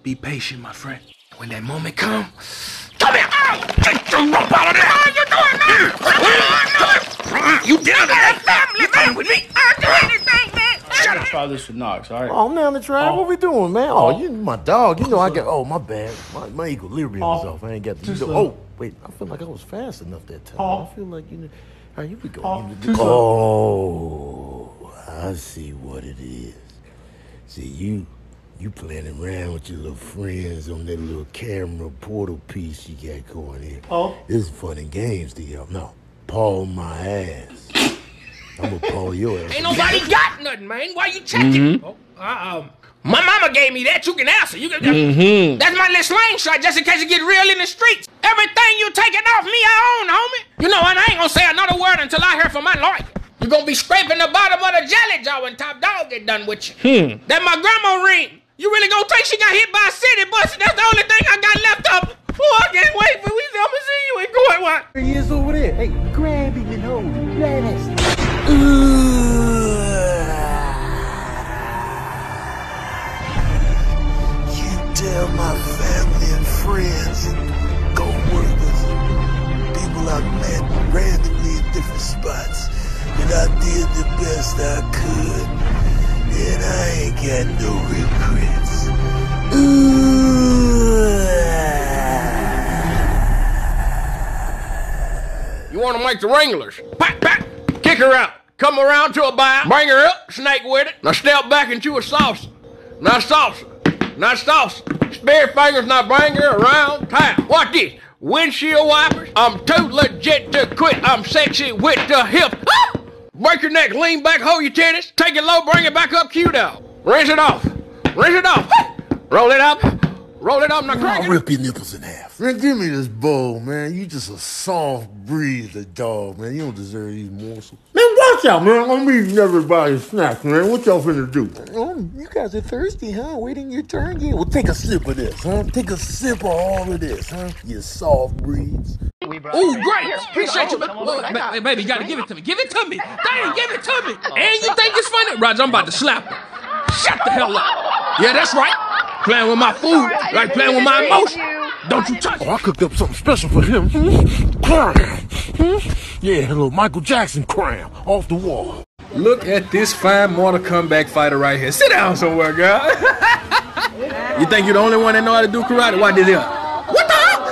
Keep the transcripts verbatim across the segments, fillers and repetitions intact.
Be patient, my friend. When that moment come, come here! Take your rope out of there! What are you doing, man? You down to that family, you man! With me? I'll do anything, man! Shut up. Try this for Knox, all right? Oh, I'm down the track. Oh. What we doing, man? Oh, Oh. you my dog. You know I got. Oh, my bad. My, my equilibrium Oh. is off. I ain't got the. Too You know, slow. oh, wait. I feel like I was fast enough that time. Oh. I feel like you know. All right, here we go. Oh, You- too oh, I see what it is. See you. You playing around with your little friends on that little camera portal piece you got going here. Oh. This is fun and games to y'all. No, paw my ass. I'm gonna paw your ass. Ain't nobody got nothing, man. Why you checking? Oh, uh, um, my mama gave me that. You can answer. You can. Mm-hmm. That's my little slang shot, just in case it get real in the streets. Everything you taking off me, I own, homie. You know, and I ain't gonna say another word until I hear from my lawyer. You gonna be scraping the bottom of the jelly jar when Top Dog get done with you. Hmm. That my grandma ring. You really gonna think she got hit by a city bus? That's the only thing I got left up. Oh, I can't wait for we. I'ma see you in court. What? He is over there. Hey, grab him and hold him. Yes. You tell my family and friends and co-workers and people I've met randomly in different spots that I did the best I could, and I ain't got no regrets. You want to make the Wranglers? Pat, pat, kick her out. Come around to a bar, bring her up, snake with it. Now step back into a salsa. Now salsa. Now salsa. Spare fingers, now bring her around town. What this? Windshield wipers? I'm too legit to quit. I'm sexy with the hip. Ah! Break your neck, lean back, hold your titties. Take it low, bring it back up, cute out. Rinse it off. Rinse it off. Roll it up. Roll it up, now crack I'll it. rip your nipples in half. Man, give me this bowl, man. You just a soft-breathed dog, man. You don't deserve these morsels. Man, watch out, man. I'm eating everybody's snacks, man. What y'all finna do? Oh, you guys are thirsty, huh? Waiting your turn? Yeah, well, take a sip of this, huh? Take a sip of all of this, huh? You soft breeds. Ooh, great! Appreciate you, man. Whoa, ba- ba- baby, you gotta give it to me. Give it to me. Dang, give it to me. And you think it's funny? Roger, I'm about to slap her. Shut the hell up. Yeah, that's right. Playing with my food, like playing with my emotions. Don't you touch it. Oh, I cooked up something special for him. Hmm? Cram. Hmm? Yeah, a little Michael Jackson cram off the wall. Look at this fine Mortal Kombat fighter right here. Sit down somewhere, girl. You think you're the only one that know how to do karate? Why did it? What the hell?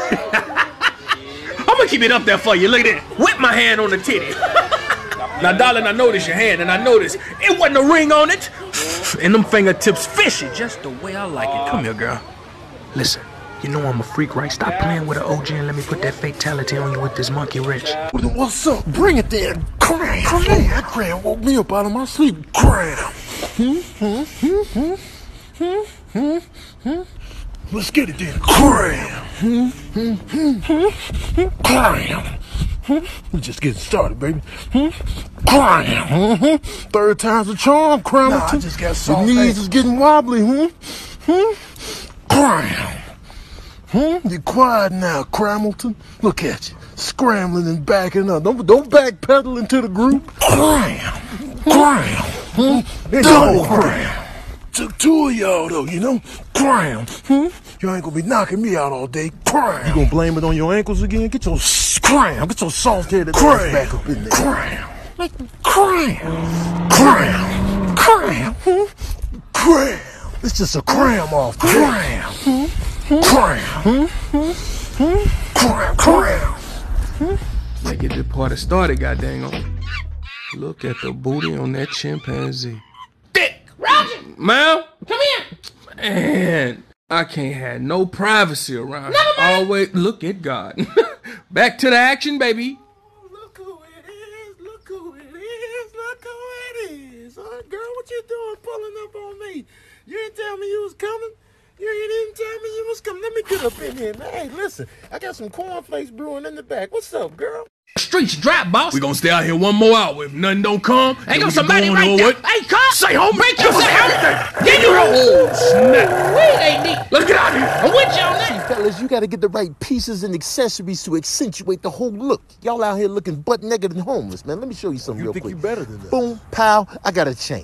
I'm gonna keep it up there for you. Look at it. Whip my hand on the titty. Now, darling, I noticed your hand, and I noticed it wasn't a ring on it. And them fingertips fishy, just the way I like it. Come here, girl. Listen, you know I'm a freak, right? Stop playing with an O G and let me put that fatality on you with this monkey wrench. What's up? Bring it there. Cram. Cram. That cram woke me up out of my sleep. Cram. Hmm, hmm, hmm, hmm, hmm, hmm, hmm. Let's get it then. Cram. Hmm, hmm, hmm, hmm, hmm. Cram. Hmm. We just getting started, baby. Hmm. Cram. Hmm. Third time's a charm, Cram. Nah, I just got soft. Your knees is getting wobbly. Hmm. Hmm. Cram. Hmm? You quiet now, Cramilton. Look at you, scrambling and backing up. Don't don't backpedal into the group. Cram, cram, hmm? Double cram. Took two of y'all though, you know. Cram. Hmm? You ain't gonna be knocking me out all day. Cram. You gonna blame it on your ankles again? Get your cram. Get your soft-headed ass back up in there. Cram. Cram. Cram. Cram. Hmm? Cram. It's just a cram off. Cram. Hmm? Cram. Hmm? Hmm? Hmm? Cram. Cram. Let's get this party started, goddamn. Look at the booty on that chimpanzee. Dick! Roger! Ma'am? Come here! Man, I can't have no privacy around Never here. Always look at God. Back to the action, baby. Oh, look who it is. Look who it is. Look who it is. Oh, girl, what you doing pulling up on me? You didn't tell me you was coming. You, you didn't tell me you was coming. Let me get up in here, man. Hey, listen, I got some cornflakes brewing in the back. What's up, girl? Streets dry, boss. We gonna stay out here one more hour. If nothing don't come, Ain't then got we somebody can go right on there. over. Hey, come! Say home. Break your say home. Get you home. Oh, snap. Wait, ain't neat. Let's get out of here. I'm with you on that. See, fellas, you gotta get the right pieces and accessories to accentuate the whole look. Y'all out here looking butt naked and homeless, man. Let me show you something You real think quick. you better than that? Boom, pow, I got a chain.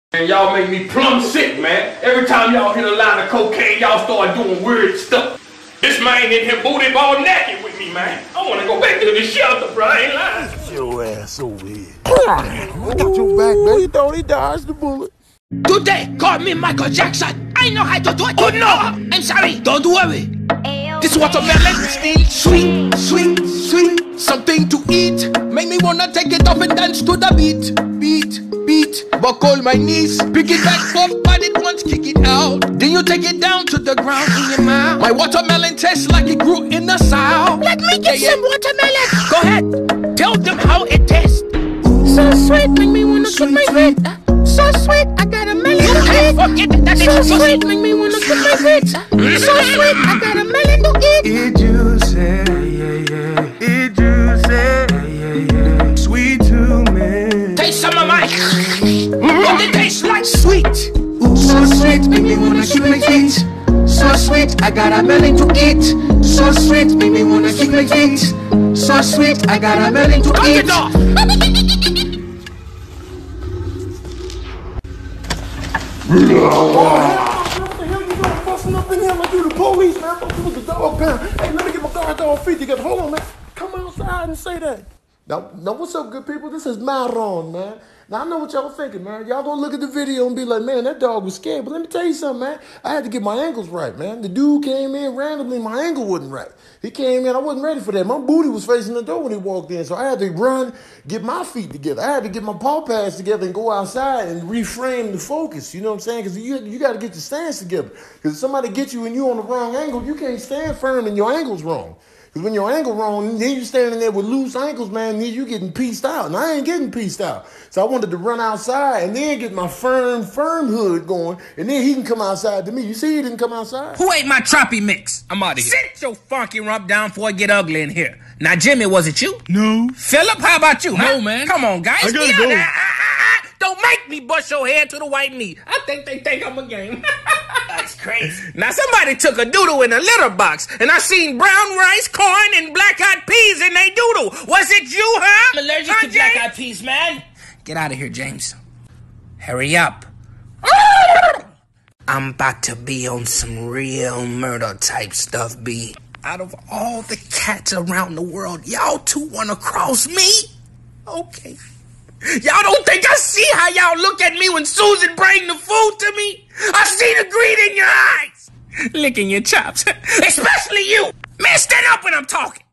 And y'all make me plumb sick, man. Every time y'all hit a line of cocaine, y'all start doing weird stuff. This man in here booty ball naked with me, man. I wanna go back to the shelter, bro. I ain't lying. Get your ass over here. I got your back, baby. You thought he dodged the bullet. Today, call me Michael Jackson. I know how to do it. Oh no, I'm sorry. Don't worry. This watermelon is still sweet, sweet, sweet. Something to eat. Make me wanna take it off and dance to the beat, beat, beat. Buckle my knees, pick it back up, but it once kick it out. Then you take it down to the ground in your mouth. My watermelon tastes like it grew in the south. Let me get yeah, some yeah. watermelon. Go ahead, tell them how it tastes. So sweet, make me wanna put my feet. So sweet, I got a melon to eat. Forget that so it's sweet, make me wanna put my feet. So sweet, I got a melon to eat. It juicy, yeah, yeah. It juicy, yeah, yeah. Sweet to me. Taste some of mine. What it tastes like? Sweet. So sweet, make me wanna keep my feet. So sweet, I got a melon to eat. So sweet, make me wanna keep my feet. So sweet, I got a melon to eat. Cut it off. What the hell you doing busting up in here like you the police, man? I'm supposed to dog pound. Hey, let me get my guard dog feet together. Hold on, man. Come outside and say that. Now, now, what's up, good people? This is Myron, man. Now, I know what y'all thinking, man. Y'all gonna look at the video and be like, man, that dog was scared. But let me tell you something, man. I had to get my ankles right, man. The dude came in randomly. My ankle wasn't right. He came in. I wasn't ready for that. My booty was facing the door when he walked in. So I had to run, get my feet together. I had to get my paw pads together and go outside and reframe the focus. You know what I'm saying? Because you, you got to get your stance together. Because if somebody gets you and you on the wrong angle, you can't stand firm and your ankle's wrong. Because when your ankle wrong, then you standing there with loose ankles, man, then you getting pieced out. And I ain't getting pieced out. So I wanted to run outside and then get my firm, firm hood going. And then he can come outside to me. You see he didn't come outside? Who ate my choppy mix? I'm out of here. Sit your funky rump down before it get ugly in here. Now, Jimmy, was it you? No. Philip, how about you? No, huh? man. Come on, guys. I gotta go. Ah, ah, ah. Don't make me bust your head to the white meat. I think they think I'm a game. That's crazy. Now, somebody took a doodle in a litter box, and I seen brown rice, corn, and black-eyed peas in they doodle. Was it you, huh? I'm allergic huh, to black-eyed peas, man. Get out of here, James. Hurry up. I'm about to be on some real murder-type stuff, B. Out of all the cats around the world, y'all two wanna cross me? Okay. Y'all don't think I see how y'all look at me when Susan bring the food to me? I see the greed in your eyes. Licking your chops. Especially you. Man, stand up when I'm talking.